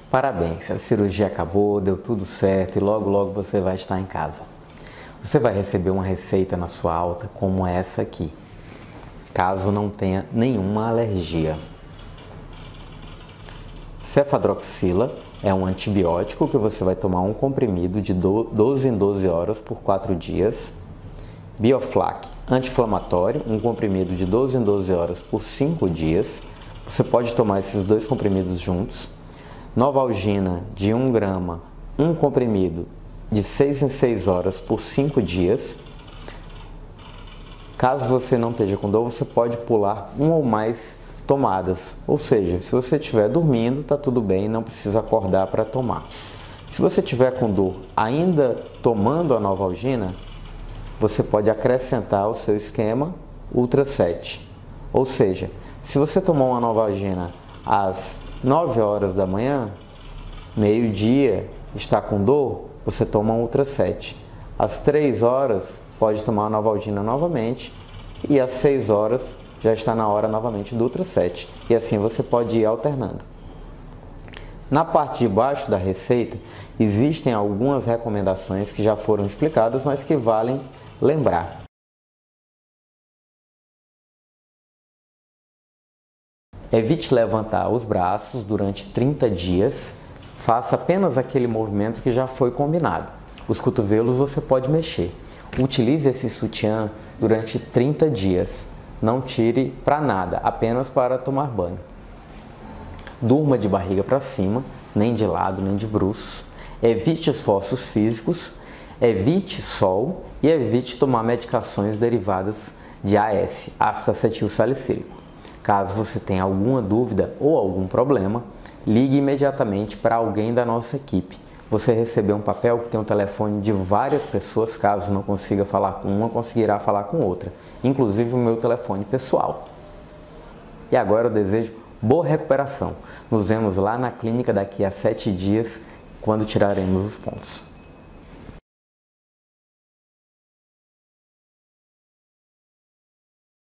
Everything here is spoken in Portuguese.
Parabéns, a cirurgia acabou, deu tudo certo e logo logo você vai estar em casa. Você vai receber uma receita na sua alta como essa aqui, caso não tenha nenhuma alergia. Cefadroxila é um antibiótico que você vai tomar um comprimido de 12 em 12 horas por 4 dias. Bioflac, anti-inflamatório, um comprimido de 12 em 12 horas por 5 dias. Você pode tomar esses dois comprimidos juntos. Novalgina de 1 grama, um comprimido de 6 em 6 horas por 5 dias. Caso você não esteja com dor, você pode pular uma ou mais tomadas. Ou seja, se você estiver dormindo, está tudo bem, não precisa acordar para tomar. Se você estiver com dor ainda tomando a Novalgina, você pode acrescentar ao seu esquema Ultra 7. Ou seja, se você tomou uma Novalgina às 9 horas da manhã, meio-dia, está com dor, você toma um Ultra 7. Às 3 horas, pode tomar a Novalgina novamente e às 6 horas já está na hora novamente do Ultra 7. E assim você pode ir alternando. Na parte de baixo da receita, existem algumas recomendações que já foram explicadas, mas que valem lembrar. Evite levantar os braços durante 30 dias, faça apenas aquele movimento que já foi combinado. Os cotovelos você pode mexer. Utilize esse sutiã durante 30 dias. Não tire para nada, apenas para tomar banho. Durma de barriga para cima, nem de lado, nem de bruços. Evite esforços físicos, evite sol e evite tomar medicações derivadas de AS, ácido acetil salicílico. Caso você tenha alguma dúvida ou algum problema, ligue imediatamente para alguém da nossa equipe. Você recebeu um papel que tem um telefone de várias pessoas, caso não consiga falar com uma, conseguirá falar com outra, inclusive o meu telefone pessoal. E agora eu desejo boa recuperação. Nos vemos lá na clínica daqui a 7 dias, quando tiraremos os pontos.